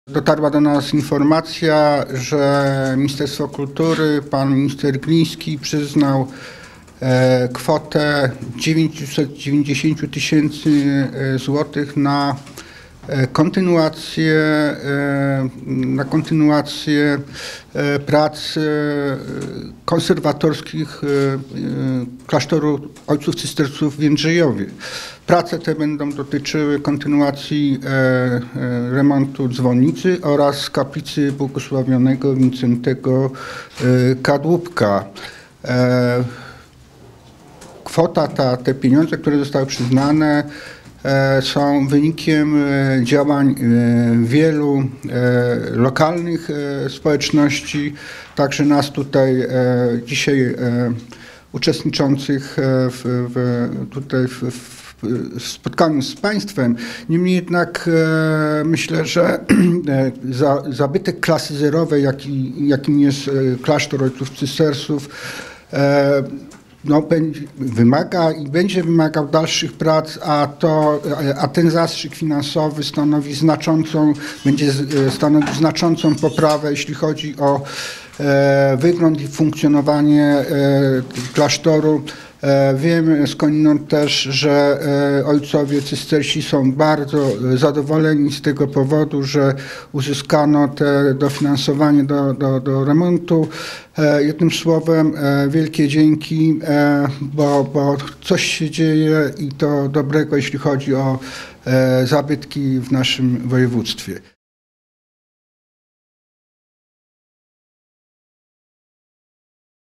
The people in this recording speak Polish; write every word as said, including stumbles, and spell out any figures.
Dotarła do nas informacja, że Ministerstwo Kultury, pan minister Gliński przyznał e, kwotę dziewięćset dziewięćdziesiąt tysięcy złotych na e, kontynuację, e, na kontynuację e, prac e, konserwatorskich e, e, klasztoru ojców cysterców w Jędrzejowie. Prace te będą dotyczyły kontynuacji e, e, remontu dzwonnicy oraz kaplicy błogosławionego Wincentego e, Kadłubka. E, kwota ta, te pieniądze, które zostały przyznane, e, są wynikiem e, działań e, wielu e, lokalnych e, społeczności, także nas tutaj e, dzisiaj e, uczestniczących w, w, tutaj w, w w spotkaniu z państwem. Niemniej jednak e, myślę, że e, za, zabytek klasy zerowej, jaki, jakim jest e, klasztor ojców cystersów, e, no, będzie, wymaga i będzie wymagał dalszych prac, a, to, a ten zastrzyk finansowy stanowi znaczącą, będzie stanowił znaczącą poprawę, jeśli chodzi o e, wygląd i funkcjonowanie e, klasztoru. Wiem skądinąd też, że ojcowie cystersi są bardzo zadowoleni z tego powodu, że uzyskano te dofinansowanie do, do, do remontu. Jednym słowem wielkie dzięki, bo, bo coś się dzieje i to dobrego, jeśli chodzi o zabytki w naszym województwie.